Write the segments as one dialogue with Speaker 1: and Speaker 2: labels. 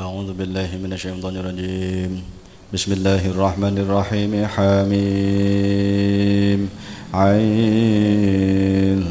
Speaker 1: أعوذ بالله من الشيطان الرجيم. بسم الله الرحمن الرحيم. حميم عين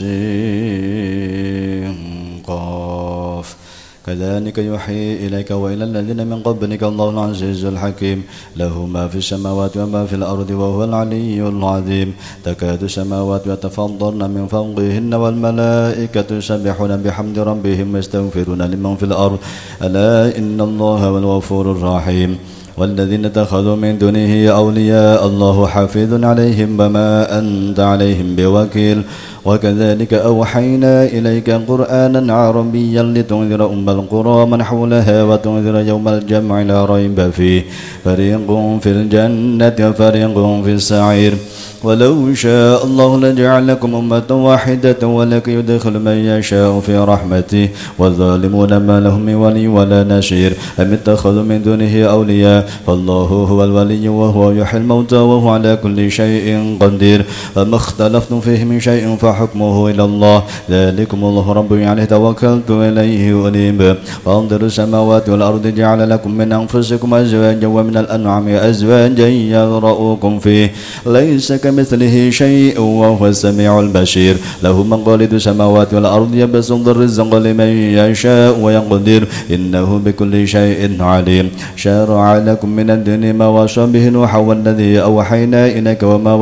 Speaker 1: سين قاف كذلك يوحي إليك وإلى الذين من قبلك الله العزيز الحكيم له ما في السماوات وما في الأرض وهو العلي العظيم تكاد السماوات يتفطرن من فوقهن والملائكة يسبحون بحمد ربهم ويستغفرون لمن في الأرض ألا إن الله هو الغفور الرحيم والذين اتخذوا من دونه أولياء الله حافظ عليهم وما أنت عليهم بوكيل وكذلك أوحينا إليك قرآنا عربيا لتنذر أم القرى من حولها وتنذر يوم الجمع لا ريب فيه فريق في الجنة وفريق في السعير ولو شاء الله لجعلكم أمة واحدة ولكن يدخل من يشاء في رحمته والظالمون ما لهم من ولي ولا نصير أم اتخذوا من دونه أولياء فالله هو الولي وهو يحيي الموتى وهو على كل شيء قدير وما اختلفتم فيه من شيء فحكمه إلى الله ذلكم الله ربي عليه توكلت إليه أنيب فانظر السماوات والأرض جعل لكم من أنفسكم أزواجا ومن الأنعام أزواجا يذرؤكم فيه ليس كمثله شيء وهو السميع البصير له مقاليد السماوات والأرض يبسط الرزق لمن يشاء ويقدر إنه بكل شيء عليم شرع لكم من الدين ما وصى به نوح والذي أوحينا إليك وما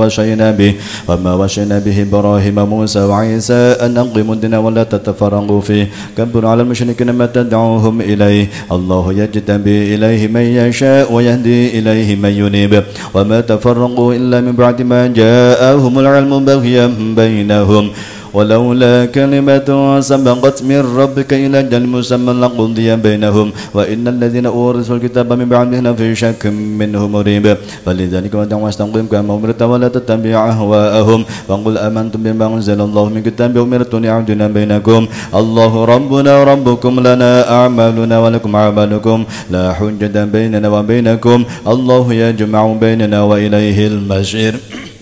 Speaker 1: وصينا به إبراهيم موسى وعيسى أن أقيموا الدين ولا تتفرقوا فيه كبر على المشركين ما تدعوهم إليه الله يجتبي إليه من يشاء ويهدي إليه من ينيب وما تفرقوا إلا من بعد ما جاءهم العلم بغيا بينهم ولولا كلمة سبقت من ربك إلى أجل مسمى لقضي بينهم وإن الذين أورثوا الكتاب من بعدهم في شك منه مريب فلذلك ودع واستقم كما أمرت ولا تتبع أهواءهم وقل آمنتم بما أنزل الله من كتاب وأمرت لأعدل بينكم الله ربنا وربكم لنا أعمالنا ولكم أعمالكم لا حجة بيننا وبينكم الله يجمع بيننا وإليه المصير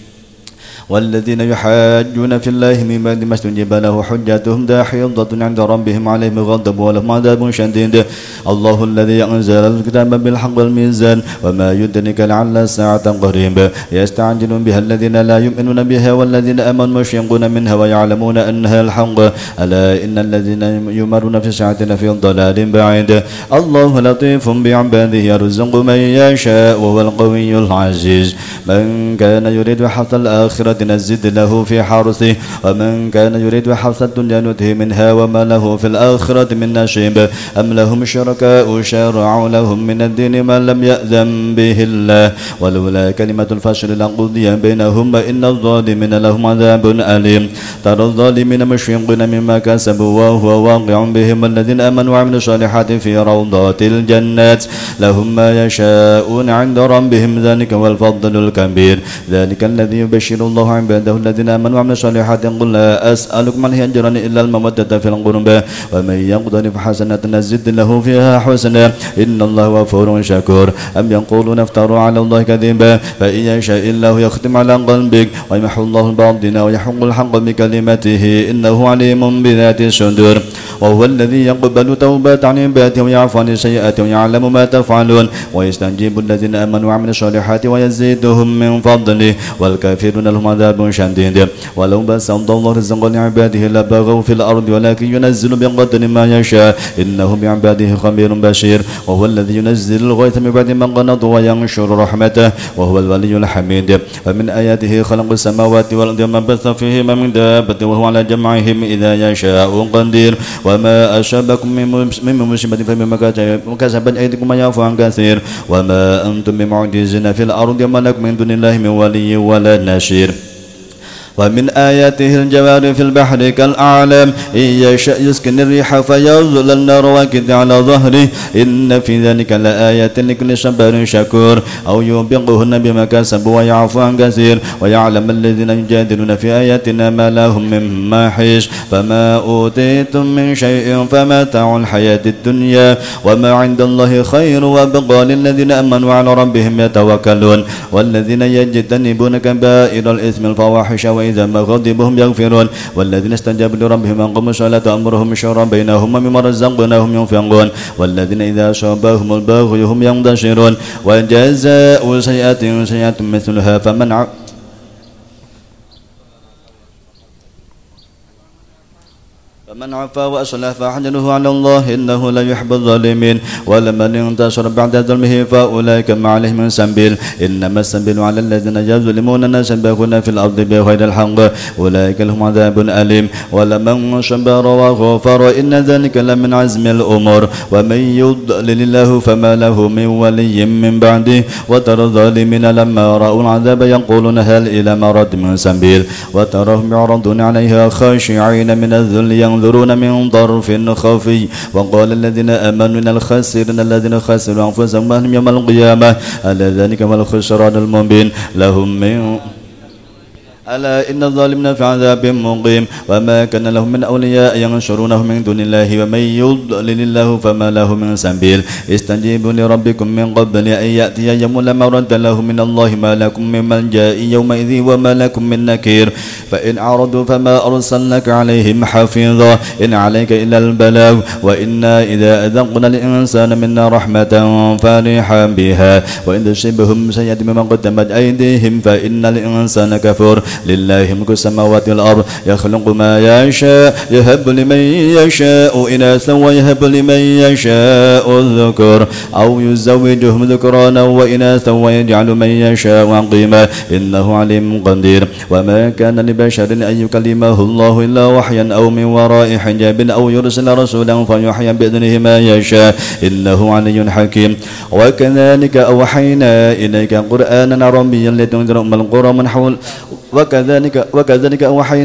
Speaker 1: والذين يحاجون في الله من بعد ما استجيب له حجتهم داحضة عند ربهم عليهم غضب ولهم عذاب شديد الله الذي أنزل الكتاب بالحق والميزان وما يدرك لعل الساعة قريب يستعجل بها الذين لا يؤمنون بها والذين آمنوا مشفقون منها ويعلمون أنها الحق ألا إن الذين يمرون في الساعة لفي ضلال بعيد الله لطيف بعباده يرزق من يشاء وهو القوي العزيز من كان يريد حظ الآخرة نزد له في حرثه ومن كان يريد حرث الدنيا نؤته منها وما له في الآخرة من نصيب أم لهم شركاء شرعوا لهم من الدين ما لم يأذن به الله ولولا كلمة الفصل لقضي بينهم وإن الظالمين لهم عذاب أليم ترى الظالمين مشفقين مما كسبوا وهو واقع بهم والذين آمنوا وعملوا الصالحات في روضات الجنات لهم ما يشاءون عند ربهم ذلك هو الفضل الكبير ذلك الذي يبشر الله عباده الذين آمنوا وعملوا الصالحات قل لا أسألكم عليه أجرا إلا المودة في القربى ومن يقترف حسنة نزد له فيها حسنا إن الله غفور شكور أم يقولون افتروا على الله كذبا فإن يشاء الله يختم على قلبك ويمحو الله الباطل ويحق الحق بكلمته إنه عليم بذات الصدور وهو الذي يقبل توبات عن عباده ويعفو عن السيئات ويعلم ما تفعلون ويستجيب الذين آمنوا وعملوا الصالحات ويزيدهم من فضله والكافرون لهم عذاب شديد ولو بسط الله رزقا لعباده لبغوا في الأرض ولكن ينزل بقدر ما يشاء إنه بعباده خبير بشير وهو الذي ينزل الغيث من بعد ما قنط وينشر رحمته وهو الولي الحميد فمن آياته خلق السماوات والأرض وما بث فيهما من دابة وهو على جمعهم إذا يشاء قدير وما أصابكم من مصيبة فبما كسبت أيديكم ويعفو عن كثير وما أنتم بمعجزين في الأرض وما لكم من دون الله من ولي ولا نصير ومن آياته الجوار في البحر كالأعلام إن يشأ يسكن الريح فيظللن رواكد على ظهره إن في ذلك لآيات لكل صبر شكور أو يوبقهن بما كسبوا ويعفو عن كثير ويعلم الذين يجادلون في آياتنا ما لهم من محيص فما أوتيتم من شيء فمتاع الحياة الدنيا وما عند الله خير وأبقى للذين آمنوا على ربهم يتوكلون والذين يجتنبون كبائر الإثم الفواحش وإذا ما غضبهم يغفرون والذين استجابوا لربهم وأقاموا الصلاة وأمرهم شورى بينهم ومما رزقناهم ينفقون والذين إذا أصابهم البغي هم ينتصرون وجزاء سيئة سيئة مثلها فمن عفا وأصلح فأحجره على الله إنه لا يحب الظالمين ولمن انتصر بعد ظلمه فأولئك ما عليهم من سبيل إنما السبيل على الذين يظلمون الناس يبغون في الأرض بغير الحق أولئك لهم عذاب أليم ولمن صبر وغفر إن ذلك لمن عزم الأمور ومن يضلل الله فما له من ولي من بعده وترى الظالمين لما رأوا العذاب يقولون هل إلى مرد من سبيل وتراهم يعرضون عليها خاشعين من الذل ينظرون من طرف خفي وقال الذين آمنوا إن الخاسرين الذين خسروا أنفسهم وأهلهم يوم القيامة ألا ذلك هو الخسران المبين لهم من ألا إن الظالمين في عذاب مقيم وما كان لهم من أولياء ينصرونه من دون الله ومن يضلل الله فما له من سبيل استجيبوا لربكم من قبل أن يأتي يوم لا مرد له من الله ما لكم من ملجأ يومئذ وما لكم من نكير فإن أعرضوا فما أرسلناك عليهم حفيظا إن عليك إلا البلاغ وإنا إذا أذقنا الإنسان منا رحمة فرحا بها وإن تصبهم سيئة بما قدمت أيديهم فإن الإنسان كفور لله ملك السماوات والأرض يخلق ما يشاء يهب لمن يشاء إناثا ويهب لمن يشاء الذكر أو يزوجهم ذكرانا وإناثا ويجعل من يشاء عقيما إنه عليم قدير وما كان لبشر أن يكلمه الله إلا وحيا أو من وراء حجاب أو يرسل رسولا فيحيى بإذنه ما يشاء إنه علي حكيم وكذلك أوحينا إليك قرآنا عربيا لتنذر أم القرى من حول وكذلك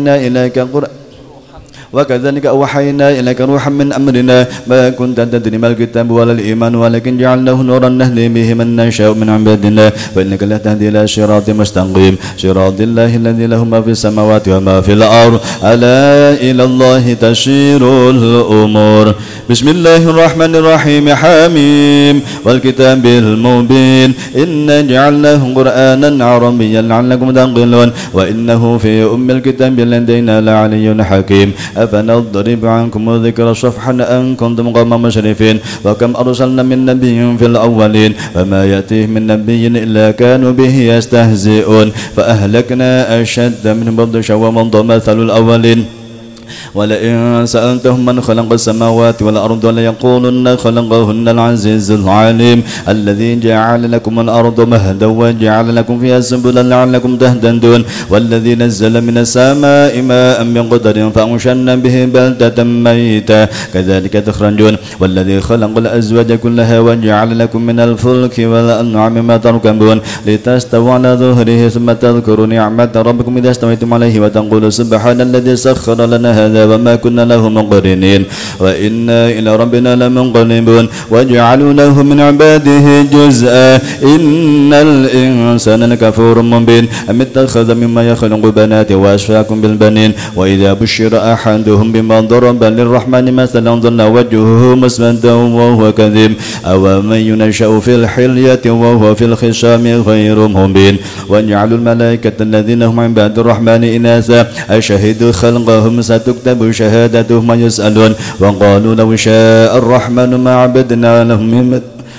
Speaker 1: أوحينا إليك روحا من أمرنا ما كنت تدري ما الكتاب ولا الإيمان ولكن جعلناه نورا نهدي به من نشاء من عبادنا وإنك لا تهدي إلى صراط مستقيم صراط الله الذي له ما في السماوات وما في الأرض ألا إلى الله تسير الأمور بسم الله الرحمن الرحيم حميم والكتاب المبين إنا جعلناه قرآنا عربيا لعلكم تعقلون وإنه في أم الكتاب لدينا لعلي حكيم أفنضرب عنكم الذكر صفحا أن كنتم قوما مسرفين وكم أرسلنا من نبي في الأولين وما يأتيه من نبي إلا كانوا به يستهزئون فأهلكنا أشد منهم بطشا ومضى مثل الأولين ولئن سألتهم من خلق السماوات والأرض ليقولن خلقهن العزيز العليم الذي جعل لكم الأرض مهدا وجعل لكم فيها سبلا لعلكم تهتدون والذي نزل من السماء ماء بقدر فأنشرنا به بلدة ميتا كذلك تخرجون والذي خلق الأزواج كلها وجعل لكم من الفلك والأنعام ما تركبون لتستووا على ظهره ثم تذكروا نعمة ربكم إذا استويتم عليه وتقولوا سبحان الذي سخر لنا هذا وما كنا له مقرنين وإنا إلى ربنا لمنقلبون وجعلوا له من عباده جزءا إن الإنسان لكفور مبين أم اتخذ مما يخلق بنات وأشفاكم بالبنين وإذا بشر أحدهم بما ضرب للرحمن مثلا ظل وجهه مسودا وهو كذب أو من ينشأ في الحلية وهو في الخصام غير مبين وجعلوا الملائكة الذين هم عباد الرحمن إناثا أشهدوا خلقهم ستكتب شهادتهم ويسألون وقالوا لو شاء الرحمن ما عبدنا لهم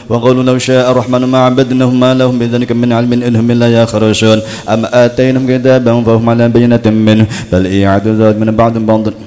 Speaker 1: ما عبدناهم ما لهم بذلك من علم إنهم إلا يخرجون أم آتينهم كتابا فهم على بينة منه بل إعادوا ذلك من بعض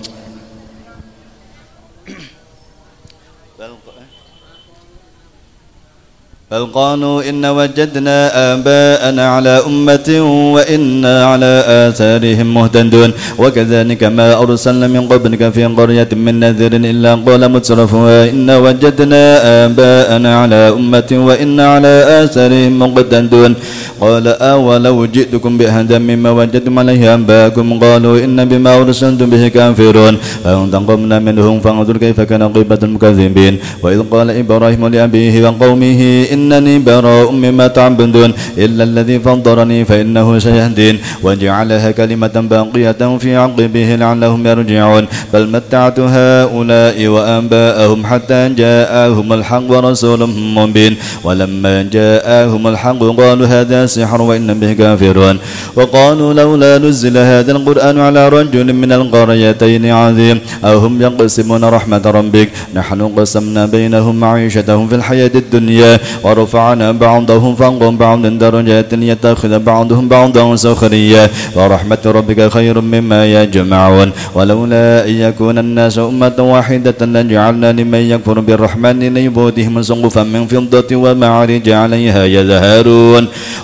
Speaker 1: بل قالوا إن وجدنا آباءنا على أمة وإنا على آثارهم مهتدون وكذلك ما أرسلنا من قبلك في قرية من نذير إلا قال مترفوها إن وجدنا آباءنا على أمة وإنا على آثارهم مهتدون قال أولو جئتكم بأهدى مما وجدتم عليه آباءكم قالوا إن بما أرسلتم به كافرون فانتقمنا منهم فانظر كيف كان عاقبة المكذبين وإذ قال إبراهيم لأبيه وقومه إنني براء مما تعبدون إلا الذي فطرني فإنه سيهدين وجعلها كلمة باقية في عقبه لعلهم يرجعون بل متعت هؤلاء وآباءهم حتى جاءهم الحق ورسول مبين ولما جاءهم الحق قالوا هذا سحر وإن به كافرون وقالوا لولا نزل هذا القرآن على رجل من القريتين عظيم أو هم يقسمون رحمة ربك نحن قسمنا بينهم معيشتهم في الحياة الدنيا ورفعنا بعضهم فوق بعض درجات يتخذ بعضهم بعضا سخريا ورحمة ربك خير مما يجمعون ولولا أن يكون الناس أمة واحدة لجعلنا لمن يكفر بالرحمن لبيوتهم سقفا من فضة ومعارج عليها يزهرون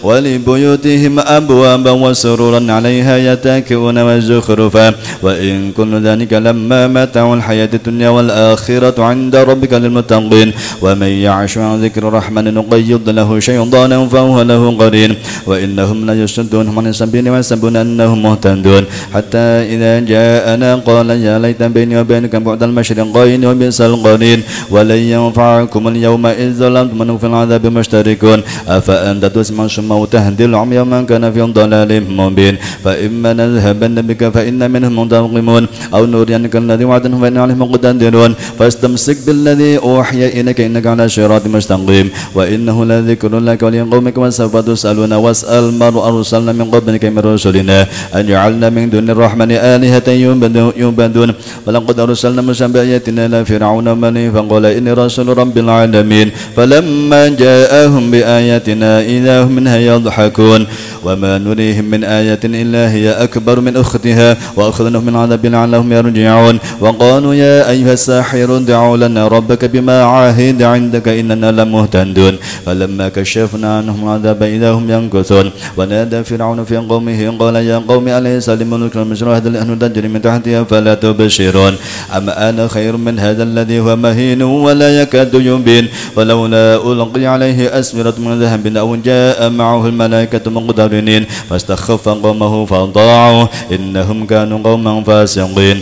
Speaker 1: ولبيوتهم أبوابا وسرورا عليها يتكئون وزخرفا وإن كل ذلك لما متاع الحياة الدنيا والآخرة عند ربك للمتقين ومن يعش عن ذكر الرحمن نقيض له شيطانا فهو له قرين وإنهم ليصدونهم عن السبيل ويحسبون أنهم مهتدون حتى إذا جاءنا قال يا ليت بيني وبينك بعد المشرقين وبئس القرين ولن ينفعكم اليوم إذ ظلمتم أنكم في العذاب مشتركون أفأنت تسمع الصم وتهدي العمي من كان في ضلال مبين فإما نذهبن بك فإن منهم منتقمون أو نرينك الذي وعدناهم فإن عليهم مقتدرون فاستمسك بالذي أوحي إليك إنك على صراط مستقيم وإنه لذكر لك ولقومك وسوف تسألون واسأل من أرسلنا من قبلك من رسلنا أجعلنا من دون الرحمن آلهة يعبدون ولقد أرسلنا موسى بآياتنا إلى فرعون وملئه فقال إني رسول رب العالمين فلما جاءهم بآياتنا إذا هم منها يضحكون وما نريهم من آية إلا هي أكبر من أختها وأخذناهم من عذاب لعلهم يرجعون وقالوا يا أيها الساحر ادع لنا ربك بما عاهد عندك إننا لمهتدون فلما كشفنا عنهم العذاب إذا هم ينكثون ونادى فرعون في قومه قال يا قوم أليس لي ملك مصر وهذا الأنهار تجري من تحتها فلا تبصرون أم أنا خير من هذا الذي هو مهين ولا يكاد يبين ولولا ألقي عليه أسورة من ذهب أو جاء معه الملائكة مقترنين فاستخف قومه فأطاعوه إنهم كانوا قوما فاسقين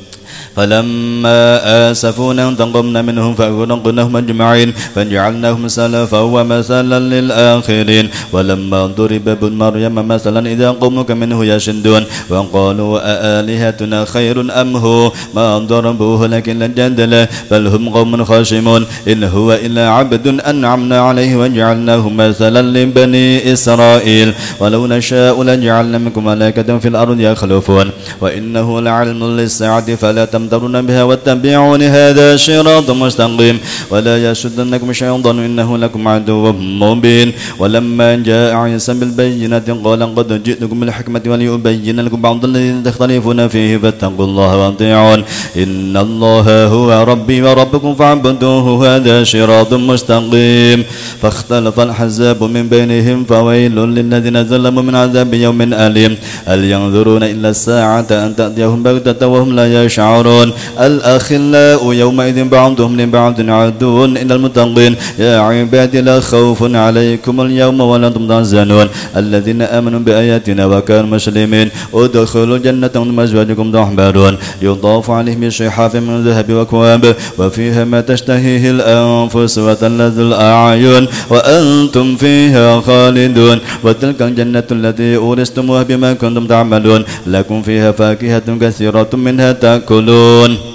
Speaker 1: فلما آسفونا انتقمنا منهم فأغرقناهم أجمعين فجعلناهم سلفا ومثلا للآخرين ولما ضرب ابن مريم مثلا إذا قومك منه يشدون وقالوا أآلهتنا خير أم هو ما ضربوه لكن لجدل بل هم قوم خاشمون إن هو إلا عبد أنعمنا عليه وجعلناه مثلا لبني إسرائيل ولو نشاء لجعلنا منكم ملائكة في الأرض يخلفون وإنه لعلم للساعة فلا تمترون بها واتبعون هذا صراط مستقيم ولا يسدنكم شيطان إنه لكم عدو مبين ولما جاء عيسى بالبينات قال قد جئتكم بالحكمة وليبين لكم بعض الذي تختلفون فيه فاتقوا الله وأطيعون إن الله هو ربي وربكم فاعبدوه هذا صراط مستقيم فاختلف الحزاب من بينهم فويل للذين ظلموا من عذاب يوم أليم هل ينظرون إلا الساعة أن تأتيهم بغتة وهم لا يشعرون الأخلاء يومئذ بعضهم لبعض عدو إلا المتقين يا عبادي لا خوف عليكم اليوم ولا أنتم تحزنون الذين آمنوا بآياتنا وكانوا مسلمين ادخلوا الجنة وأنتم أزواجكم تحبرون يطاف عليهم بصحاف من ذهب وأكواب وفيها ما تشتهيه الأنفس وتلذ الأعين وأنتم فيها خالدون وتلك الجنة التي أورثتموها بما كنتم تعملون لكم فيها فاكهة كثيرة منها تأكلون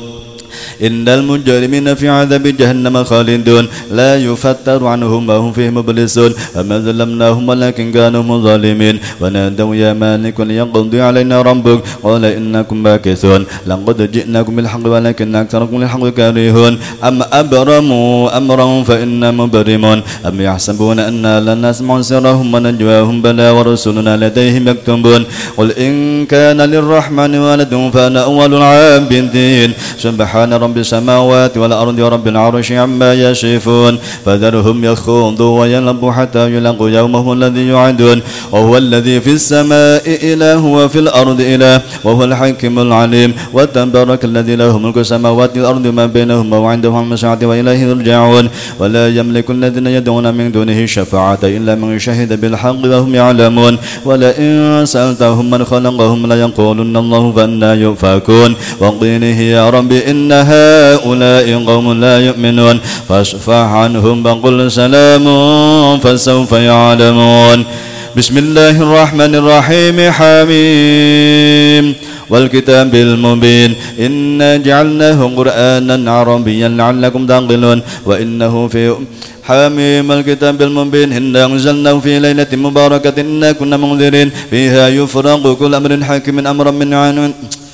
Speaker 1: إن المجرمين في عذاب جهنم خالدون لا يفتر عنهم وهم فيه مبلسون وما ظلمناهم ولكن كانوا ظالمين ونادوا يا مالك ليقضي علينا ربك قال إنكم باكثون لقد جئناكم بالحق ولكن أكثركم للحق كارهون أم أبرموا أمرا فإنا مبرمون أم يحسبون أنا لا نسمع سرهم ونجواهم بلى ورسلنا لديهم يكتبون قل إن كان للرحمن ولد فأنا أول العابدين سبحان رب السماوات والأرض ورب العرش عما يصفون فذرهم يخوضوا ويلعبوا حتى يلاقوا يومهم الذي يوعدون وهو الذي في السماء إله وفي الأرض إله وهو الحكيم العليم وتبارك الذي له ملك السماوات والأرض ما بينهما وعنده المساعة وإليه يرجعون ولا يملك الذين يدعون من دونه الشفاعة إلا من شهد بالحق وهم يعلمون ولئن سألتهم من خلقهم ليقولن الله فأنى يؤفكون وقيله يا رب إن هؤلاء قوم لا يؤمنون فاصفح عنهم وقل سلام فسوف يعلمون بسم الله الرحمن الرحيم حميم والكتاب المبين إنا جعلناه قرآنا عربيا لعلكم تعقلون وإنه في حميم الكتاب المبين إنا أنزلناه في ليلة مباركة إنا كنا منذرين فيها يفرق كل أمر حكيم أمرا من عنون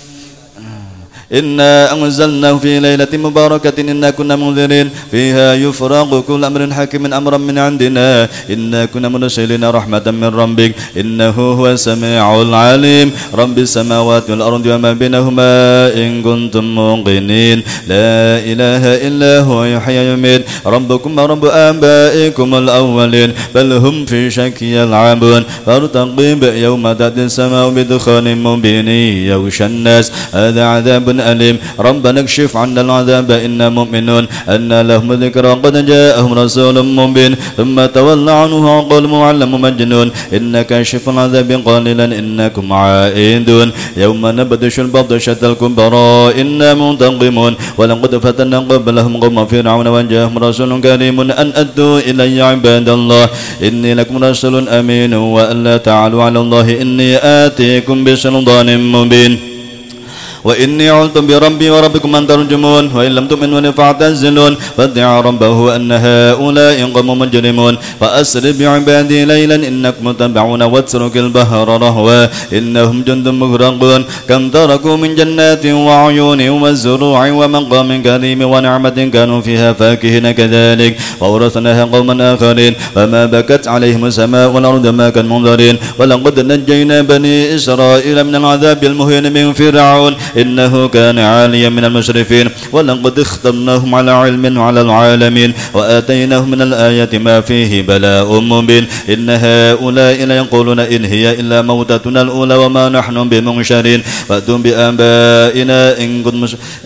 Speaker 1: إنا أنزلناه في ليلة مباركة إنا كنا منذرين فيها يفرق كل أمر حكيم أمرا من عندنا إنا كنا مرسلين رحمة من ربك إنه هو السميع العليم رب السماوات والأرض وما بينهما إن كنتم موقنين لا إله إلا هو يحيي ويميت ربكم ورب آبائكم الأولين بل هم في شك يلعبون فارتقب يوم تأتي السماء بدخان مبين يغشى الناس هذا عذاب أليم ربنا اكشف عنا العذاب إنا مؤمنون أن لهم ذكرى قد جاءهم رسول مبين ثم تولى عنه وقال معلم مجنون إن كاشف العذاب قليلا إنكم عائدون يوم نبطش البطشة الكبرى إنا منتقمون ولقد فتنا قبلهم قوم فرعون وجاءهم رسول كريم أن أدوا إلي عباد الله إني لكم رسول أمين وألا تعالوا على الله إني آتيكم بسلطان مبين وإني عذت بربي وربكم أن ترجمون وإن لم تؤمنوا فاعتزلون فادعا ربه أن هؤلاء قوم مجرمون فأسر بعبادي ليلا إنكم متبعون واترك البحر رهوا إنهم جند مغرقون كم تركوا من جنات وعيون وزروع ومقام كريم ونعمة كانوا فيها فاكهين كذلك وورثناها قوما آخرين فما بكت عليهم السماء والأرض ما كانوا منذرين ولقد نجينا بني إسرائيل من العذاب المهين من فرعون إنه كان عاليا من المسرفين ولقد اخترناهم على علم على العالمين وآتيناهم من الآيات ما فيه بلاء مبين إن هؤلاء ليقولون إن هي إلا موتتنا الأولى وما نحن بمنشرين فأتوا بآبائنا إن كنتم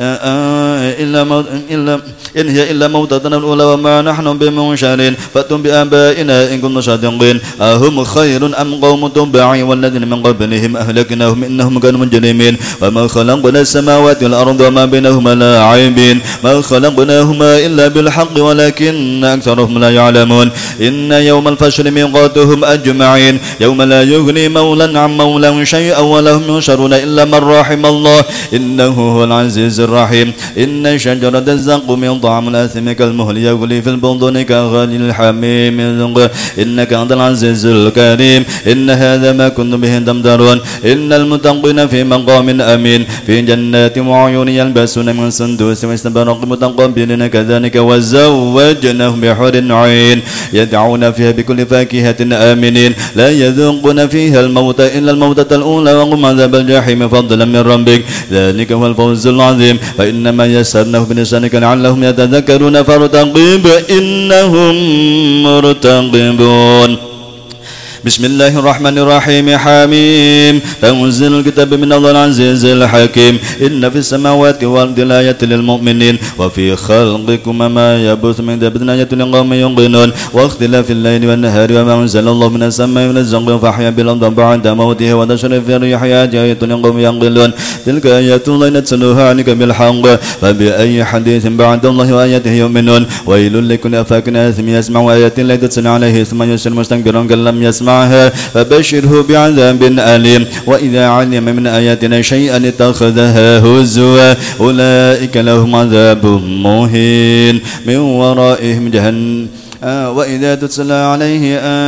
Speaker 1: إن هي إلا موتتنا الأولى وما نحن بمنشرين فأتوا بآبائنا إن كنتم صادقين أهم خير أم قوم تبع والذين من قبلهم أهلكناهم إنهم كانوا مجرمين وما خلقنا السماوات والأرض وما بينهما لاعبين ما خلقناهما إلا بالحق ولكن أكثرهم لا يعلمون إن يوم الفصل ميقاتهم أجمعين يوم لا يغني مولا عن مولا شيئا ولا هم ينصرون إلا من رحم الله إنه هو العزيز الرحيم إن شجرة الزقوم طعم الآثم كالمهل يغلي في البطون كغلي الحميم إنك أنت العزيز الكريم إن هذا ما كنتم به تمترون إن المتقين في مقام أمين في جنات وعيون يلبسون من سندس واستبرق متقبلين كذلك وزوجناهم بحور عين يدعون فيها بكل فاكهة آمنين لا يذوقون فيها الموت إلا الموتة الأولى وهم عذاب الجحيم فضلا من ربك ذلك هو الفوز العظيم فإنما يسرناه بلسانك لعلهم يتذكرون فارتقب إنهم مرتقبون بسم الله الرحمن الرحيم حميم تنزيل الكتاب من الله العزيز الحكيم إن في السماوات والأرض لآيات للمؤمنين وفي خلقكم ما يبث من دابة آيات لقوم يوقنون واختلاف الليل والنهار وما أنزل الله من السماء من الرزق فأحيا بالأرض بعد موتها وتصريف الرياح آيات لقوم يعقلون تلك آيات الله نتلوها عليك بالحق فبأي حديث بعد الله وآياته يؤمنون ويل لكل أفاك آثم يسمع آيات الله تتلى عليه ثم يسر مستكبرا كلم يسمع فبشره بعذاب أليم وإذا علم من آياتنا شيئا اتخذها هزوا أولئك لهم عذاب مهين من ورائهم جهنم وإذا تتلى عليه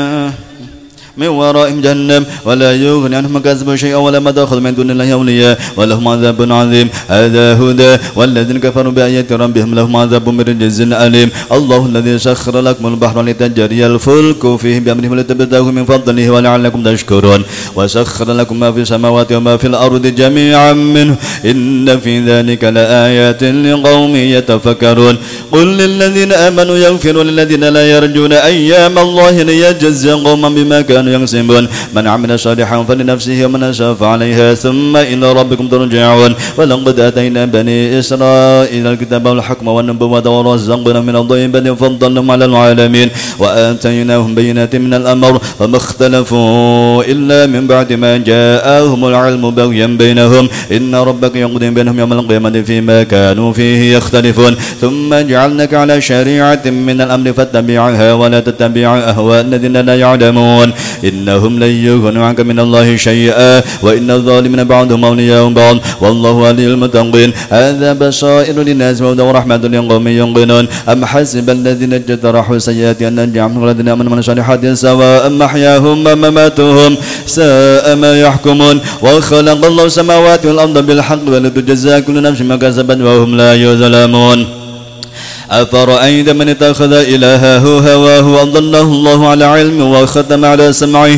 Speaker 1: من ورائهم جهنم ولا يغني عنهم كسب شيئا ولا مدخل من دون الله أولياء ولهم عذاب عظيم هذا هدى والذين كفروا بآيات ربهم لهم عذاب من رجز أليم الله الذي سخر لكم البحر لتجري الفلك فيه بأمره لتبتغوا من فضله ولعلكم تشكرون وسخر لكم ما في السماوات وما في الأرض جميعا منه إن في ذلك لآيات لقوم يتفكرون قل للذين آمنوا يغفروا للذين لا يرجون أيام الله ليجزي قوما بما كانوا كانوا يكسبون من عمل صالحا فلنفسه ومن أساء فعليها ثم إلى ربكم ترجعون ولقد آتينا بني إسرائيل الكتاب والحكم والنبوة ورزقنا من الطيبات فضلهم على العالمين وآتيناهم بينات من الأمر فما اختلفوا إلا من بعد ما جاءهم العلم بغيا بينهم إن ربك يقضي بينهم يوم القيامة فيما كانوا فيه يختلفون ثم جعلناك على شريعة من الأمر فاتبعها ولا تتبع أهواء الذين لا يعلمون إنهم لن يغنوا عنك من الله شيئا وإن الظالمين بعضهم أولياء بعض والله ولي المتقين هذا بصائر للناس وهدى ورحمة لقوم يوقنون أم حسب الذين اجترحوا السيئات أن نجعلهم الذين آمنوا من الصالحات سواء محياهم ومماتهم ساء ما يحكمون وخلق الله السماوات والأرض بالحق ولتجزى كل نفس ما كسبت وهم لا يظلمون أفرأيت من اتخذ إلهه هواه وأضله الله على علم وختم على سمعه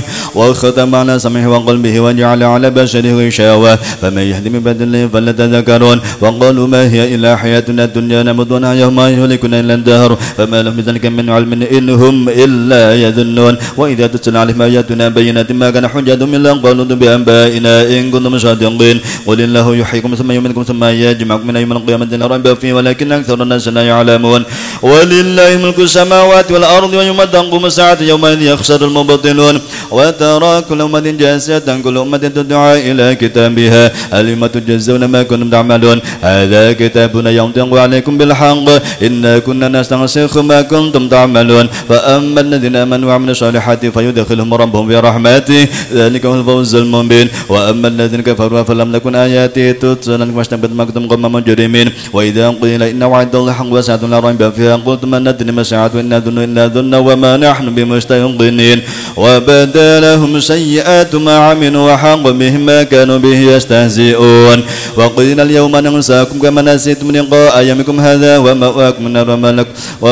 Speaker 1: وقلبه وجعل على بشره غشاوة فمن يهدي من بعد الله فليتذكرون وقالوا ما هي إلا حياتنا الدنيا نموت ونحيا وما يهلكنا إلا الدهر فما لهم بذلك من علم إن هم إلا يظنون وإذا تتلى عليهم آياتنا بينات ما كان حجتهم إلا أن قالوا بأنبائنا إن كنتم صادقين قل الله يحييكم ثم يميتكم ثم يجمعكم من يوم القيامة لا ريب فيه ولكن أكثر الناس لا يعلمون ولله ملك السماوات والأرض ويوم تقوم الساعة يومئذ يخسر المبطلون وترى كل أمة جاثية كل أمة تدعى إلى كتابها اليوم تجزون ما كنتم تعملون هذا كتابنا ينطق عليكم بالحق إنا كنا نستنسخ ما كنتم تعملون فأما الذين آمنوا وعملوا الصالحات فيدخلهم ربهم برحمته ذلك هو الفوز المبين وأما الذين كفروا فلم تكن آياتي تتلى واستكبروا ما كنتم قوما مجرمين وإذا قيل إن وعد الله حق وسعة لا ريب فيها قلتم أن ندري ما الساعة إنا ظن وما نحن بمستيقنين وبدا لهم سيئات ما عملوا وحاق بهم ما كانوا به يستهزئون وقيل اليوم ننساكم كما نسيتم لقاء يومكم هذا ومأواكم النار وما لكم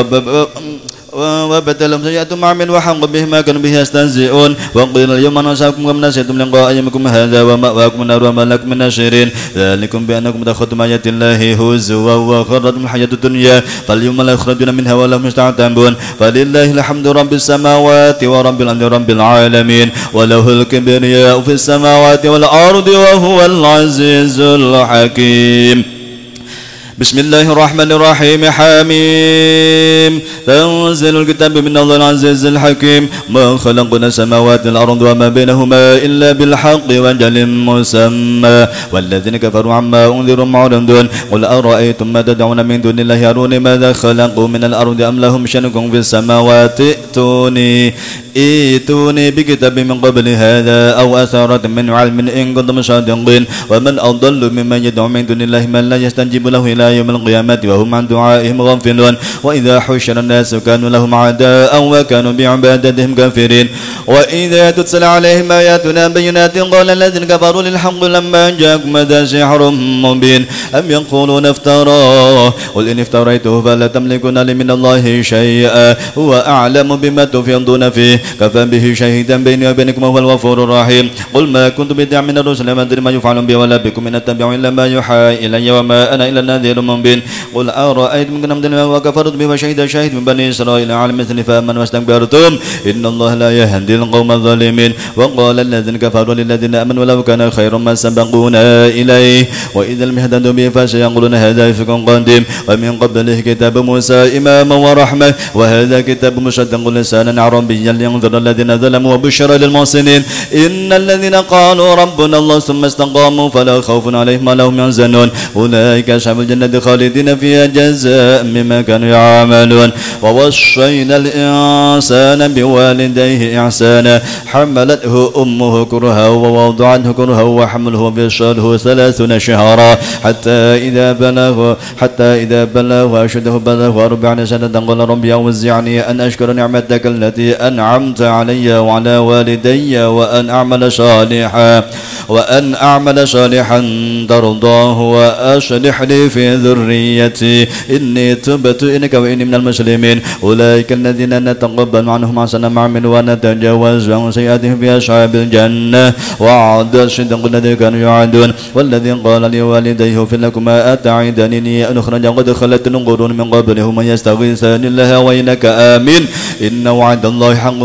Speaker 1: وبدلهم سيئات ما عملوا وحاق بهم ما كانوا به يستهزئون وقيل اليوم ننساكم كما نسيتم لقاء يومكم هذا ومأواكم النار وما لكم من ناصرين ذلكم بأنكم اتخذتم آيات الله هزوا وغرتكم الحياة الدنيا فاليوم لا يخرجون منها ولا هم يستعتبون فلله الحمد رب السماوات ورب الأرض رب العالمين وله الكبرياء في السماوات والأرض وهو العزيز الحكيم بسم الله الرحمن الرحيم حميم تنزل الكتاب من الله العزيز الحكيم ما خلقنا السماوات والأرض وما بينهما إلا بالحق وأجل مسمى والذين كفروا عما أنذروا معرضون قل أرأيتم ما تدعون من دون الله أروني ماذا خلقوا من الأرض أم لهم شرك في السماوات ائتوني بكتاب من قبل هذا أو أثارة من علم إن كنتم صادقين ومن أضل ممن يدعو من دون الله من لا يستجيب له إلى يوم القيامة وهم عن دعائهم غافلون وإذا حشر الناس كانوا لهم أعداء وكانوا بعبادتهم كافرين وإذا تتلى عليهم آياتنا بينات قال الذين كفروا للحق لما جاءكم هذا سحر مبين أم يقولون افتراه قل إن افتريته فلا تملكون لي من الله شيئا هو أعلم بما تفيضون فيه كفى به شهيدا بيني وبينكم وهو الغفور الرحيم قل ما كنت بدعا من الرسل ما أدري ما يفعل بي ولا بكم إن أتبع إلا ما يوحى إلي وما أنا إلا نذير مبين قل أرأيتم إن كنتم وكفرت به وشهد شاهد من بني إسرائيل على مثل فآمنوا واستكبرتم إن الله لا يهدي القوم الظالمين وقال الذين كفروا للذين آمنوا لو كان خيرا ما سبقونا إليه وإذا لم يهتدوا به فسيقولون هذا إفك قديم ومن قبله كتاب موسى إماما ورحمة وهذا كتاب مصدق لسانا عربيا لينذر الذين ظلموا وبشرى للمحسنين إن الذين قالوا ربنا الله ثم استقاموا فلا خوف عليهم ولا هم يحزنون أولئك أصحاب الجنة خالدين فيها جزاء مما كانوا يعملون ووصينا الإنسان بوالديه إحسانا حملته أمه كرها ووضعته كرها وحمله وفصاله 30 شهرا حتى إذا بلغ أشده بلغ 40 سنة قال ربي أوزعني أن أشكر نعمتك التي أنعمت علي وعلى والدي وأن أعمل صالحا ترضاه وأصلح لي في ذريتي إني تبت إليك وإني من المسلمين أولئك الذين نتقبل عنهم أحسن ما عملوا ونتجاوز عن سيئاتهم في أصحاب الجنة وعد الصدق الذي كانوا يوعدون والذي قال لوالديه اغفر لكما أتعدنني أن أخرج قد خلت القرون من قبلهم من يستغيثان الله وإنك آمن إن وعد الله حق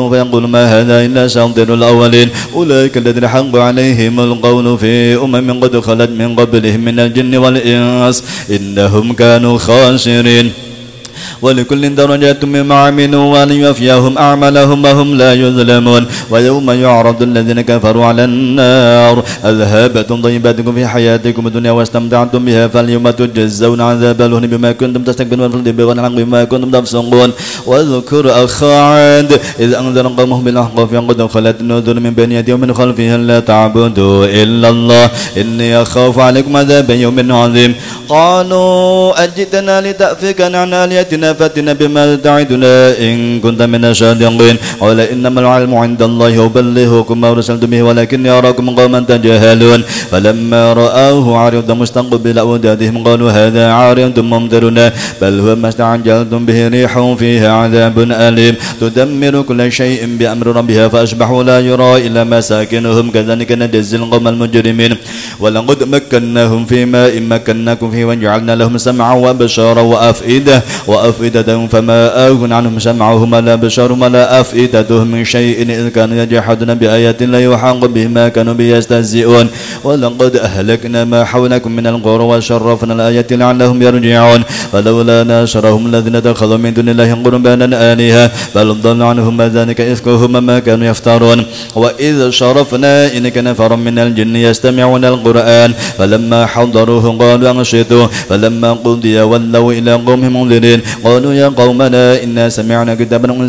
Speaker 1: يعرضون فيقول ما هذا إلا أساطير الأولين أولئك الذين حق عليهم القول في أمم قد خلت من قبلهم من الجن والإنس إنهم كانوا خاسرين ولكل درجات مما عملوا وليوفيهم أعمالهم وهم لا يظلمون ويوم يعرض الذين كفروا على النار أذهبتم طيباتكم في حياتكم الدنيا واستمتعتم بها فاليوم تجزون عذاب الهون بما كنتم تستكبرون في الأرض بغير الحق بما كنتم تفسقون واذكر أخا عاد إذ أنذر قومه بالأحقاف قد خلت النذر من بين يديه ومن خلفه لا تعبدوا إلا الله إني أخاف عليكم عذاب يوم عظيم قالوا أجئتنا لتأفكنا عن آلهتنا فأتنا بما تعدنا إن كنت من الصادقين قال إنما العلم عند الله وبلغكم ما أرسلت به ولكني أراكم قوما تجهلون فلما رآه عارضا مستقبل أوديتهم قالوا هذا عارض ممطرنا بل هو ما استعجلتم به ريح فيها عذاب أليم تدمر كل شيء بأمر ربها فأصبحوا لا يرى إلا مساكنهم كذلك نجزي القوم المجرمين ولقد مكناهم في ماء مكناكم فيه وجعلنا لهم سمعا وأبصارا وأفئدة فما أغنى عنهم سمعهم ولا أبصارهم ولا أفئدتهم من شيء إذ كانوا يجحدون بآيات الله وحاق بهم ما كانوا به يستهزئون ولقد أهلكنا ما حولكم من القرى وشرفنا الآيات لعلهم يرجعون فلولا ناصرهم الذين اتخذوا من دون الله قربانا آلهة بل ضل عنهم ما ذلك إفكهم ما كانوا يفترون وإذ صرفنا إليك نفرا من الجن يستمعون القرآن فلما حضروه قالوا أنصتوا فلما قضي ولوا إلى قومهم منذرين قالوا يا قومنا إنا سمعنا كتابا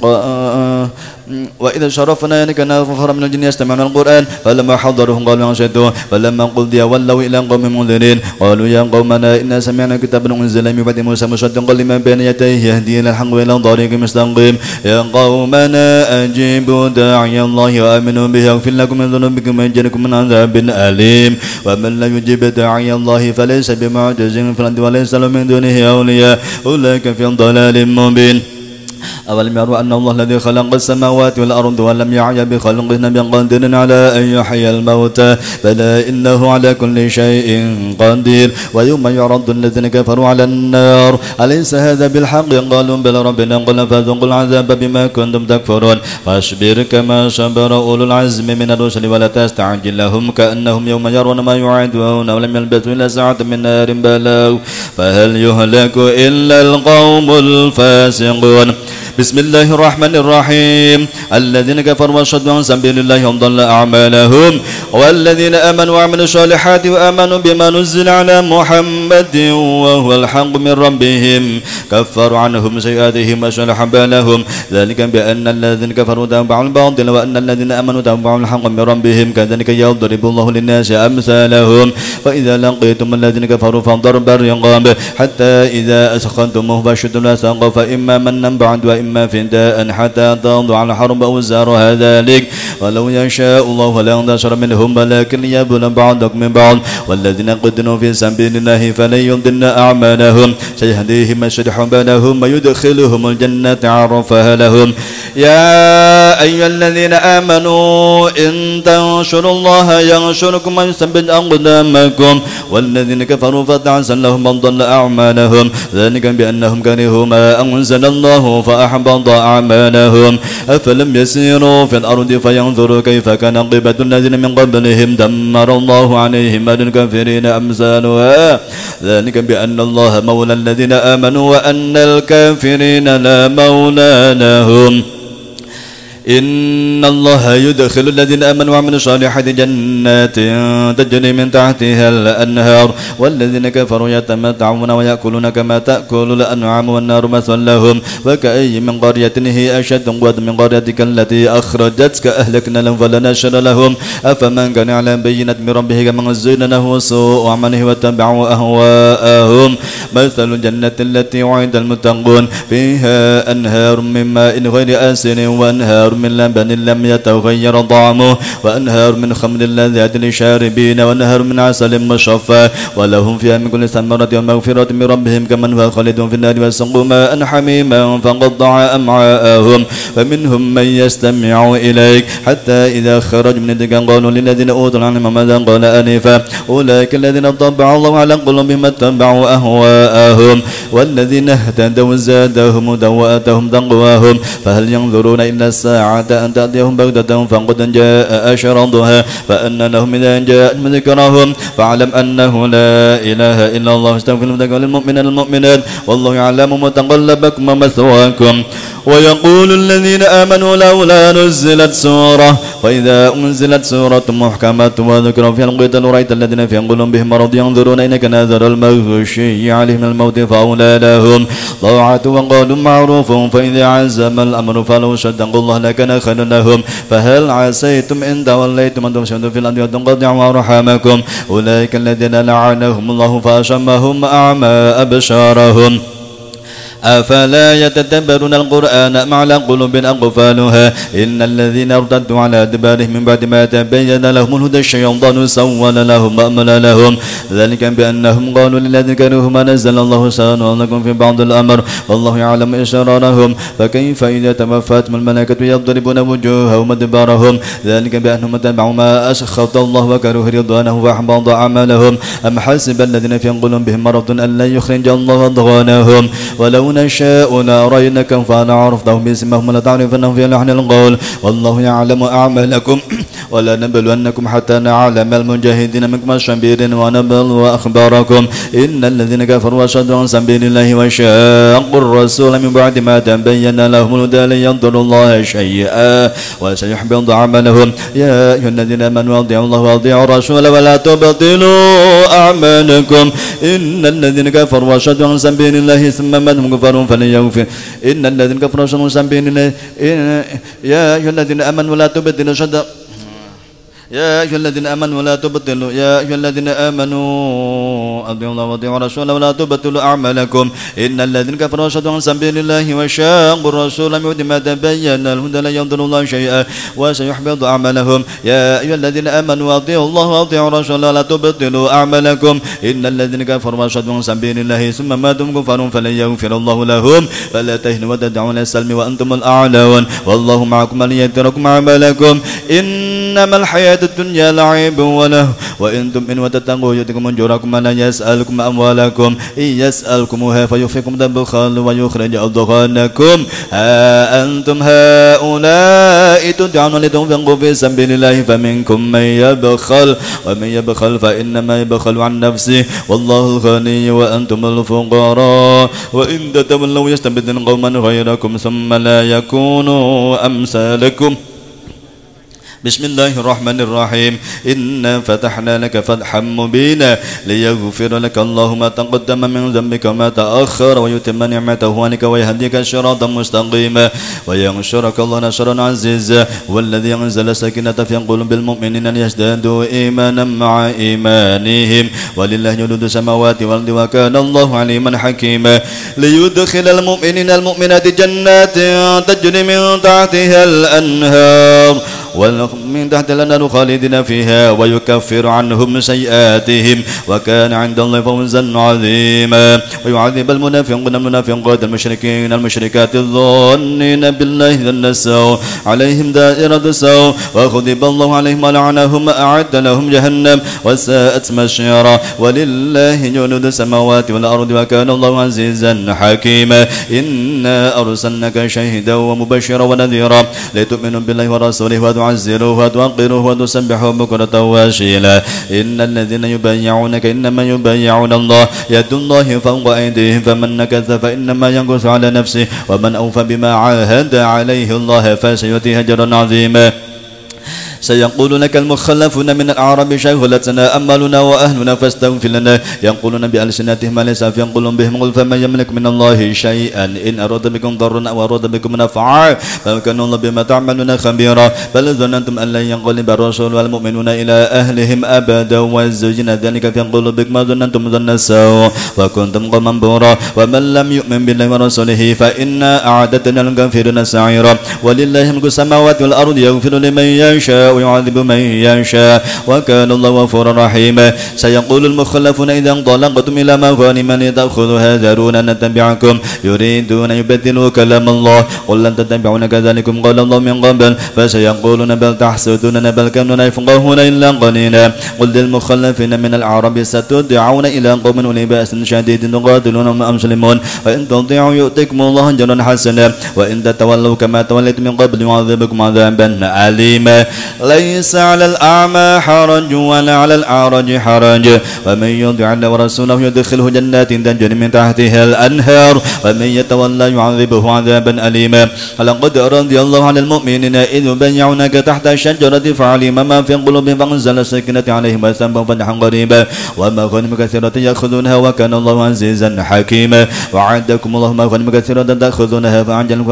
Speaker 1: وإذا شرفنا إليك نفرا من الجن يستمعون القرآن فلما حضروه قالوا أنصتوا فلما قضي ولوا إلى قومهم منذرين قالوا يا قومنا إنا سمعنا كتابا أنزل من بعد موسى مصدقا لما بين يديه يهدي إلى الحق وإلى طريق مستقيم يا قومنا أجيبوا داعي الله وآمنوا به يغفر لكم من ذنوبكم ويجركم من عذاب أليم ومن لا يجيب داعي الله فليس بمعجز في الأرض وليس له من دونه أولياء أولئك في ضلال مبين أولم يروا أن الله الذي خلق السماوات والأرض ولم يعي بخلقهن بقادر على أن يحيي الموتى بلى إنه على كل شيء قدير ويوم يعرض الذين كفروا على النار أليس هذا بالحق قالوا بلى ربنا قل فذوقوا العذاب بما كنتم تكفرون فاصبر كما صبر أولو العزم من الرسل ولا تستعجل لهم كأنهم يوم يرون ما يوعدون ولم يلبثوا إلا ساعة من نار بلاغ فهل يهلك إلا القوم الفاسقون بسم الله الرحمن الرحيم الذين كفروا وصدوا عن سبيل الله ضل أعمالهم والذين آمنوا وعملوا الصالحات وآمنوا بما نزل على محمد وهو الحق من ربهم كفروا عنهم سيئاتهم وصلح بالهم ذلك بأن الذين كفروا تابعوا الباطل وأن الذين آمنوا تابعوا الحق من ربهم كذلك يضرب الله للناس أمثالهم فإذا لقيتم الذين كفروا فضرب الرقاب حتى إذا أثخنتموه فشدوا الوثاق فإما منا بعد وإما فداء حتى تضع الحرب أوزارها ذلك ولو يشاء الله لانتصر منهم ولكن ليبلو بعضكم من بعض والذين قتلوا في سبيل الله فلن يضل أعمالهم سيهديهم ويصلح بالهم ويدخلهم الجنة عرفها لهم يا أيها الذين آمنوا إن تنصروا الله ينصركم ويثبت أقدامكم والذين كفروا فتعسا لهم وضل أعمالهم ذلك بأنهم كرهوا ما أنزل الله فأحبط أعمالهم أفلم يسيروا في الأرض فينظروا كيف كان عاقبة الذين من قبلهم دمر الله عليهم الكافرين أمثالها ذلك بأن الله مولى الذين آمنوا وأن الكافرين لا مولى لهم إن الله يدخل الذين آمنوا وعملوا الصالحات جنات تجري من تحتها الأنهار والذين كفروا يتمتعون ويأكلون كما تأكل الأنعام والنار مثوى لهم وكأي من قرية هي أشد قوة من قريتك التي أخرجتك أهلكنا لهم فلا نشر لهم أفمن كان على بينة من ربه كمن زين له سوء عمله واتبعوا أهواءهم مثل الجنة التي وعد المتقون فيها أنهار من ماء غير آسن وأنهار من لبن لم يتغير طعمه وأنهار من خمر لذات للشاربين وأنهار من عسل مصفى ولهم فيها من كل ثمرة ومغفرة من ربهم كمن هو خالد في النار وسقوا ماء حميما فقطع أمعاءهم ومنهم من يستمع إليك حتى إذا خرج من عندك قالوا للذين أوتوا العلم ماذا قال آنفا أولئك الذين طبع الله على قلوبهم اتبعوا أهواءهم جاءهم والذين اهتدوا زادهم هدى وآتاهم تقواهم فهل ينظرون إلا الساعة أن تأتيهم بغتة فقد جاء أشرطها فأن لهم إذا جاءتهم ذكرهم فاعلم أنه لا إله إلا الله استغفر لك وللمؤمنين المؤمنات والله يعلم متقلبكم ومثواكم ويقول الذين آمنوا لولا نزلت سورة فإذا أنزلت سورة محكمة وذكر فيها القتال رأيت الذين في قلوبهم مرض ينظرون إنك نذر المغشي عليهم الموت فأولى لهم طاعة وقول معروف فإذا عزم الأمر فلو صدقوا الله لكان خيرا لهم فهل عسيتم إن توليتم أن تفسدوا في الأرض وتنقطعوا أرحامكم أولئك الذين لعنهم الله فأصمهم أعمى أبصارهم أفلا يتدبرون القرآن مع قلوب أقفالها إن الذين ارتدوا على أدبارهم من بعد ما تبين لهم الهدى الشيطان سول لهم وأملى لهم ذلك بأنهم قالوا للذين كرهوا ما نزل الله سواء لكم في بعض الأمر والله يعلم إسرارهم فكيف إذا توفاتهم الملائكة يضربون وجوههم أدبارهم ذلك بأنهم اتبعوا ما أسخط الله وكرهوا رضوانه فأحبط أعمالهم أم حسب الذين في قلوبهم مرض أن لا يخرج الله أضغانهم ولو نشاء لأرينكم فلعرفتهم باسمهم ولتعرفنهم في لحن القول والله يعلم أعمالكم ولا نبلونكم حتى نعلم المجاهدين منكم الصابرين ونبلو أخباركم إن الذين كفروا وصدوا عن سبيل الله وشاقوا الرسول من بعد ما تبين لهم الهدى لن يضروا الله شيئا وسيحبط عملهم يا أيها الذين آمنوا أطيعوا الله وأطيعوا الرسول ولا تبطلوا أعمالكم إن الذين كفروا وصدوا عن سبيل الله ثم ماتوا كفار فلن يغفر إن الذين كفروا وصدوا عن سبيل الله يا أيها الذين آمنوا لا تبطلوا صدق يا أيها الذين آمنوا لا تبطلوا يا أيها الذين آمنوا أطيعوا الله وأطيعوا الرسول ولا تبطلوا أعمالكم إن الذين كفروا وصدوا عن سبيل الله وشاقوا الرسول من بعد ما تبين الهدى لن يضروا الله شيئا وسيحبط أعمالهم يا أيها الذين آمنوا أطيعوا الله وأطيعوا الرسول ولا تبطلوا أعمالكم إن الذين كفروا وصدوا عن سبيل الله ثم ماتوا كفار فلن يغفر الله لهم فلا تهنوا وتدعوا إلى السلم وأنتم الأعلون والله معكم ليتركم أعمالكم إنما الحياة الدنيا لعب وله وإن تؤمنوا وتتقوا يؤتكم أجوركم ولا يسألكم أموالكم إن يسألكموها فيوفيكم تبخلوا ويخرج أضغانكم ها أنتم هؤلاء تدعون لتنفقوا في سبيل الله فمنكم من يبخل ومن يبخل فإنما يبخل عن نفسه والله الغني وأنتم الفقراء وإن تتولوا يستبدل قوما غيركم ثم لا يكونوا أمثالكم بسم الله الرحمن الرحيم إنا فتحنا لك فتحا مبينا ليغفر لك الله ما تقدم من ذنبك وما تأخر ويتم نعمته عليك ويهديك صراطا مستقيما وينصرك الله نصرا عزيزا والذي أنزل السكينة في قلوب المؤمنين ليزدادوا إيمانا مع إيمانهم ولله جنود السماوات والأرض وكان الله عليما حكيما ليدخل المؤمنين المؤمنات جنات تجري من تحتها الأنهار ومن تحت الأنهار خالدين فيها ويكفر عنهم سيئاتهم وكان عند الله فوزا عظيما ويعذب المنافقين المنافقات المشركين المشركات الظانين بالله ظن السوء عليهم دائرة السوء وغضب الله عليهم ولعنهم أعد لهم جهنم وساءت مصيرا ولله جنود السماوات والأرض وكان الله عزيزا حكيما إنا أرسلناك شاهدا ومبشرا ونذيرا لتؤمنوا بالله ورسوله وتعزروه وتوقروه وتسبحوه بكرة وأصيلا إن الذين يبايعونك إنما يبايعون الله يد الله فوق أيديهم فمن نكث فإنما ينكث على نفسه ومن أوفى بما عاهد عليه الله فسيؤتيه أجرا عظيما سيقول لك المخلفون من الأعراب شغلتنا أمالنا وأهلنا فاستغفر لنا يقولون بألسنتهم ما ليس في قلوبهم قل فمن يملك من الله شيئا إن أراد بكم ضرا أو أراد بكم نفعا فكان الله بما تعملون خبيرا بل ظننتم أن لن ينقلب الرسول والمؤمنون إلى أهلهم أبدا وزين ذلك في قلوبكم ما ظننتم ظن السوء وكنتم قوما بورا ومن لم يؤمن بالله ورسوله فإنا أعددنا للكافرين سعيرا ولله ملك السماوات والأرض يغفر لمن يشاء ويعذب من يشاء وكان الله غفورا رحيما سيقول المخلفون إذا انطلقتم إلى مغانم لتأخذوها ذرونا نتبعكم يريدون أن يبدلوا كلام الله قل لن تتبعون كذلكم قال الله من قبل فسيقولون بل تحسدوننا بل كانوا لا يفقهون إلا قليلا قل للمخلفين من الأعراب ستدعون إلى قوم أولي بأس شديد تقاتلونهم أم مسلمون وإن تطيعوا يؤتكم الله أجرا حسنا وإن تتولوا كما توليتم من قبل يعذبكم عذابا أليما ليس على الأعمى حرج ولا على الأعرج حرج ومن يطع الله ورسوله يدخله جنات تجري من تحتها الأنهار ومن يتولى يعذبه عذابا أليما لقد رضي الله عن المؤمنين إذ يبايعونك تحت الشجرة فعلم ما في قلوبهم فأنزل السكينة عليهم وأثابهم فتحا قريبا ومغانم كثيرة يأخذونها وكان الله عزيزا حكيما وعدكم الله مغانم كثيرة تأخذونها فعجلوا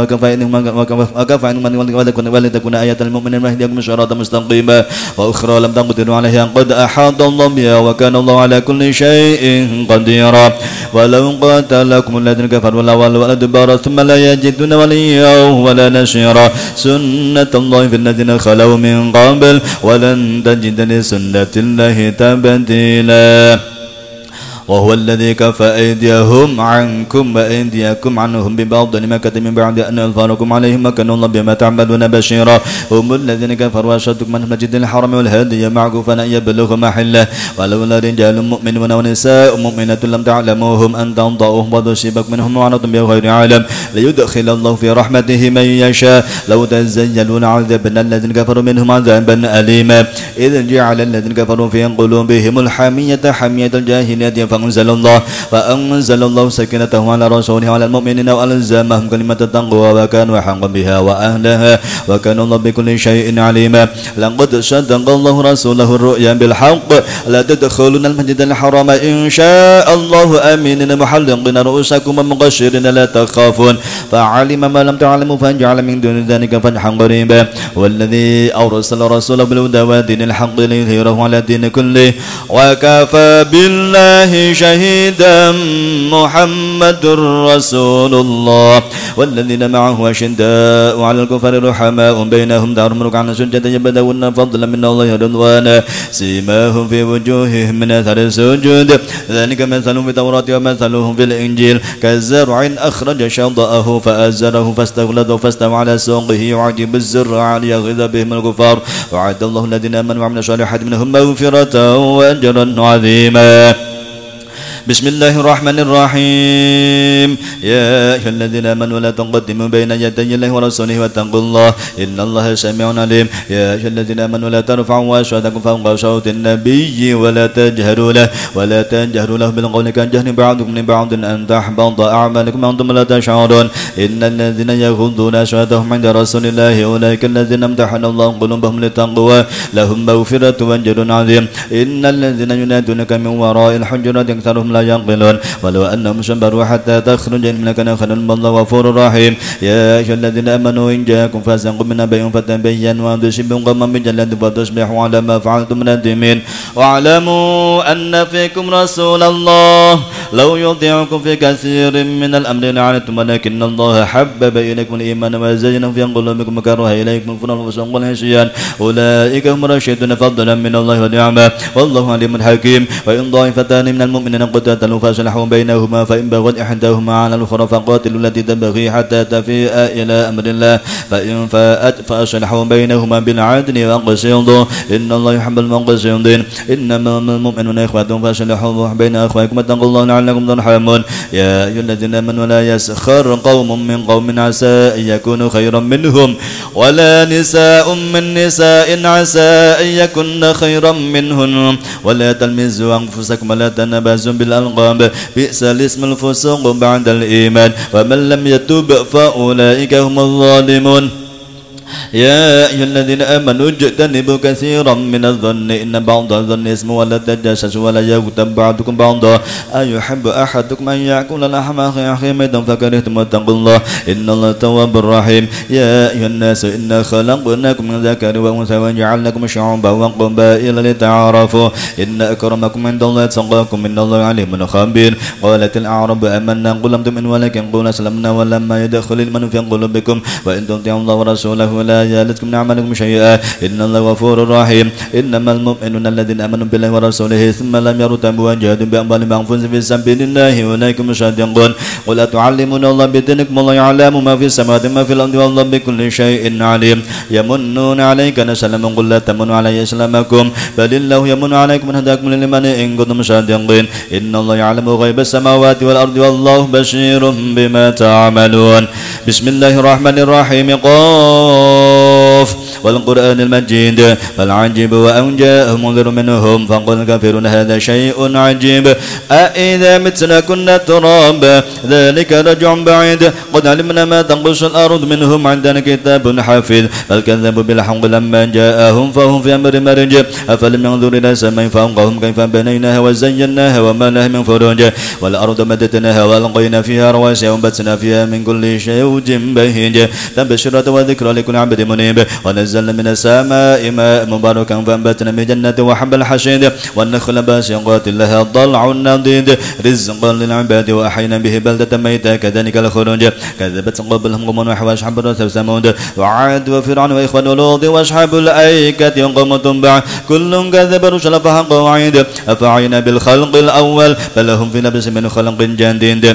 Speaker 1: وكفى ولتكون آية المؤمنين ويهديكم صراطا مستقيما وأخرى لم تقدروا عليها قد أحاط الله بها وكان الله على كل شيء قديرا ولو قاتلكم الذين كفروا لولوا الأدبار ثم لا يجدون وليا ولا نصيرا سنة الله في الذين خلوا من قبل ولن تجد لسنة الله تبديلا وهو الذي كف أيديهم عنكم وأيديكم عنهم ببعض مكة من بعد أن أظهركم عليهم وكان الله بما تعملون بشيرا هم الذين كفروا وصدوكم عن المسجد الحرام والهدي معكوفا أن يبلغ محله ولولا رجال مؤمنون ونساء مؤمنة لم تعلموهم أن تنطؤوهم وتصيبكم منهم معرض بغير علم ليدخل الله في رحمته من يشاء لو تزيلوا لعذبنا الذين كفروا منهم عذابا أليما إذ جعل الذين كفروا في قلوبهم الحمية حمية الجاهلية فأنزل الله سكينته على رسوله وعلى المؤمنين وألزمهم كلمة التقوى وكانوا حقا بها وأهلها وكان الله بكل شيء عليما لقد صدق الله رسوله الرؤيا بالحق لا تدخلون المسجد الحرام إن شاء الله آمنين محلقين رؤوسكم ومقشرين لا تخافون فعلم ما لم تعلموا فجعل من دون ذلك فتحا قريبا والذي أرسل رسوله بالهدى ودين الحق ليظهره على الدين كله وكفى بالله شهيدا محمد رسول الله والذين معه أشداء على الكفار رحماء بينهم دارهم ركعا سجدا يبتغون فضلا من الله ورضوانا سيماهم في وجوههم من أثر السجود ذلك مثلهم في التوراة ومثلهم في الإنجيل كزرع أخرج شطأه فأزره فاستغلظ فاستوى على سوقه يعجب الزراع ليغيظ بهم الكفار وعد الله الذين آمنوا وعملوا الصالحات منهم مغفرة وأجرا عظيما بسم الله الرحمن الرحيم يا أيها الذين آمنوا لا تقدموا بين يدي الله ورسوله واتقوا الله إن الله سميع عليم يا أيها الذين آمنوا لا ترفعوا أصواتكم فوق صوت النبي ولا تجهروا له بالقول كجهر بعضكم لبعض أن تحبط أعمالكم وأنتم لا تشعرون إن الذين يغضون أصواتهم عند رسول الله أولئك الذين امتحن الله قلوبهم للتقوى لهم مغفرة وأجر عظيم إن الذين ينادونك من وراء الحجرات أكثرهم لا ينقلون ولو أنهم صبروا حتى تخرج لكان خيرا الله غفور رحيم يا أيها الذين آمنوا إن جاءكم فاسق بنبأ فتبينوا أن تصيبوا قوما بجهالة فتصبحوا على ما فعلتم نادمين واعلموا أن فيكم رسول الله لو يطيعكم في كثير من الأمر لعنتم ولكن الله حبب إليكم الإيمان وزينه في قلوبكم وكره إليكم الكفر والفسوق والعصيان أولئك هم الراشدون فضلا من الله ونعمة والله عليم حكيم وإن طائفتان من المؤمنين اقتتلوا فاصلحوا بينهما فإن بغت إحداهما على الأخرى فقاتلوا التي تبغي حتى تفيء إلى أمر الله فإن فاءت فأصلحوا بينهما بالعدل وأقسطوا إن الله يحب المقسطين إنما المؤمنون إخوة فأصلحوا بين أخويكم واتقوا الله لعلكم ترحمون يا أيها الذين آمنوا لا يسخر قوم من قوم عسى أن يكونوا خيرا منهم ولا نساء من نساء عسى أن يكن خيرا منهن ولا تلمزوا أنفسكم ولا تنابزوا بالألقاب بئس الاسم الفسوق بعد الإيمان ومن لم يتوب فأولئك هم الظالمون يا أيها الذين آمنوا اجتنبوا كثيرا من الظن إن بعض الظن اسم ولا تجسسوا ولا يغتب بعضكم بعضا أيحب أحدكم أن يأكل لحم أخيه ميتا فكرهتم واتقوا الله إن الله تواب رحيم يا أيها الناس إنا خلقناكم من ذكر وأنثى وجعلناكم شعوبا وقبائل لتعارفوا إن أكرمكم عند الله أتقاكم إن الله عليم خبير قالت الأعراب آمنا قل لم تؤمنوا ولكن قولوا أسلمنا ولما يدخل الإيمان في قلوبكم وإن تطيعوا الله ورسوله لا لا يلدكم من أعمالكم شيئا إن الله غفور رحيم إنما المؤمنون الذين آمنوا بالله ورسوله ثم لم يرتابوا وجاهدوا بأموالهم وأنفسهم في سبيل الله أولئك هم الصادقون قل أتعلمون الله بدينكم والله يعلم ما في السماوات وما في الأرض والله بكل شيء عليم يمنون عليك أن أسلموا قل لا تمنوا علي إسلامكم بل الله يمن عليكم أن هداكم للإيمان إن كنتم صادقين إن الله يعلم غيب السماوات والأرض والله بشير بما تعملون بسم الله الرحمن الرحيم قاف والقرآن المجيد بل عجبوا وأن جاءهم منذر منهم فقل الكافرون هذا شيء عجيب أإذا متنا كنا ترابا ذلك رجع بعيد قد علمنا ما تنقص الأرض منهم عندنا كتاب حفيظ بل كذبوا بالحق لما جاءهم فهم في أمر مرج أفلم ينظروا إلى السماء فوقهم كيف بنيناها وزيناها وما لها من فروج والأرض مددناها وألقينا فيها رواسي وأنبتنا فيها من كل شيء بهيج تبشرة وذكرى لكل عبد منيب ونزلنا من السماء ماء مباركا فأنبتنا من جنة وحب الحشيد والنخل باسقات لها ضلع نضيد رزقا للعباد وأحينا به بلدة ميتا كذلك الخروج كذبت قبلهم قوم نوح وأصحاب الرس وثمود وعاد وفرعون وإخوان لوط وأصحاب الأيكة قوم تبع كل كذب الرسل فحق وعيد أفعينا بالخلق الأول بل هم في لبس من خلق جديد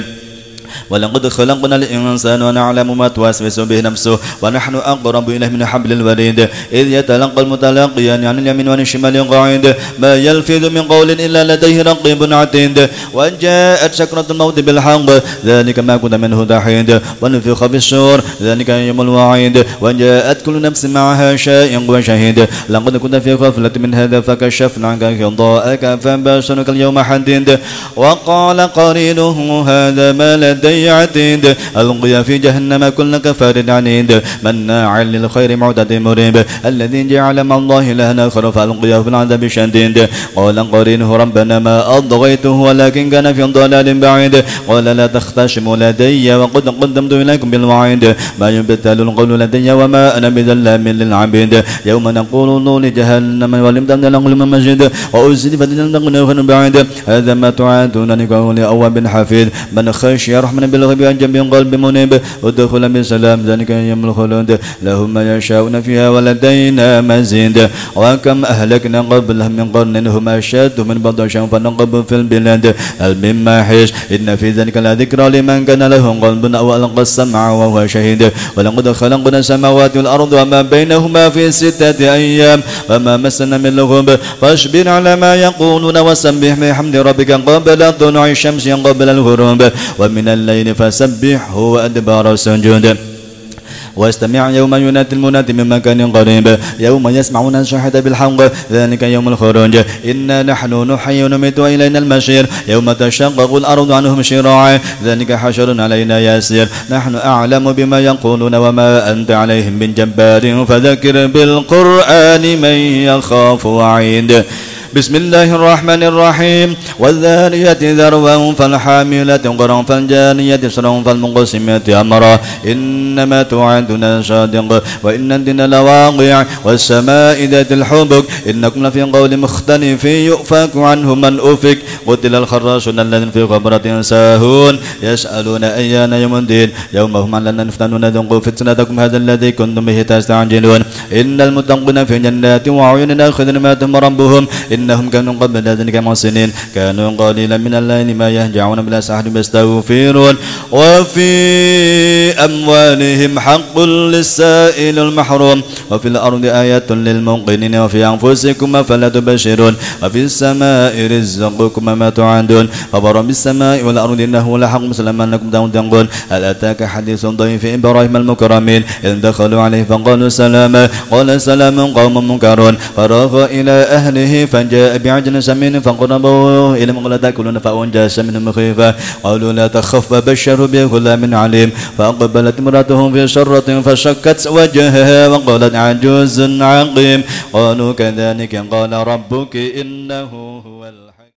Speaker 1: ولقد خلقنا الإنسان ونعلم ما توسوس به نفسه ونحن أقرب إليه من حبل الوريد إذ يتلقى المتلقيان عن اليمين وعن الشمال قعيد ما يلفظ من قول إلا لديه رقيب عتيد وجاءت سكرة الموت بالحق ذلك ما كنت منه تحيد ونفخ في الصور ذلك يوم الوعيد وجاءت كل نفس معها شائق وشهيد لقد كنت في غفلة من هذا فكشفنا عنك غطاءك فبصرك اليوم حديد وقال قرينه هذا ما لدي عتيد ألقي في جهنم كل كفار عنيد مناع للخير معتد مريب الذي جعل مع الله إلها آخر فألقيه في العذاب الشديد قال قرينه ربنا ما أطغيته ولكن كان في ضلال بعيد قال لا تختصموا لدي وقد قدمت إليكم بالوعيد ما يبتل القول لدي وما أنا بظلام للعبيد يوم نقول لجهنم ولمتن له المسجد وأزلفت جهنم بعيد هذا ما توعدون لقول أواب حفيظ من خشي الرحمن بالغيب عن جنب قلب منيب ادخل بسلام ذلك يوم الخلود لهم ما يشاءون فيها ولدينا مزيد وكم أهلكنا قبلهم من قرن هم أشد من بطشا فنقب في البلاد هل من محيص إن في ذلك لذكرى لمن كان له قلب أو ألقى السمع وهو شهيد ولقد خلقنا السماوات والأرض وما بينهما في 6 أيام وما مسنا من لغوب فاصبر على ما يقولون وسبح بحمد ربك قبل طلوع الشمس قبل الغروب ومن الليل فسبحه وأدبار السجود واستمع يوم ينادي المنادي من مكان قريب يوم يسمعون الشاهد بالحق ذلك يوم الخروج إنا نحن نحيي ونميت وإلينا المصير يوم تشقق الأرض عنهم شراعا ذلك حشر علينا يسير نحن أعلم بما يقولون وما أنت عليهم من جبار فذكر بالقرآن من يخاف وعيد بسم الله الرحمن الرحيم والذاريات ذروا فالحاملات قرا فالجاريات سرا فالمقسمات أمرا إنما توعدنا صادق وإن الدين لواقع والسماء ذات الحبك إنكم لفي قول مختلف يؤفك عنه من أفك قتل الخراشون الذين في غبرة ساهون يسألون أيان يوم الدين يوم هم علينا يفتنون ذوقوا فتنتكم هذا الذي كنتم به تستعجلون إن المتقين في جنات وعيون آخذين ما تم ربهم إنهم كانوا قبل ذلك محسنين كانوا قليلا من الليل ما يهجعون بالأسحار يستغفرون وفي أموالهم حق للسائل المحروم وفي الأرض آيات للموقنين وفي أنفسكم فلا تبشرون وفي السماء رزقكم ما توعدون فورب السماء والأرض إنه لحق مسلما لكم تنقون هل أتاك حديث ضيف إبراهيم المكرمين إذ دخلوا عليه فقالوا سلاما قال سلام قوم منكرون فراغ إلى أهله فجاء بعجل سمين فقربوه إلى مقلة تأكلون فأنجاس منهم خيفة قالوا لا تخف فبشروا بغلام عليم فأقبلت امرأته في سرة فشكت وجهها وقالت عجوز عقيم قالوا كذلك قال ربك إنه هو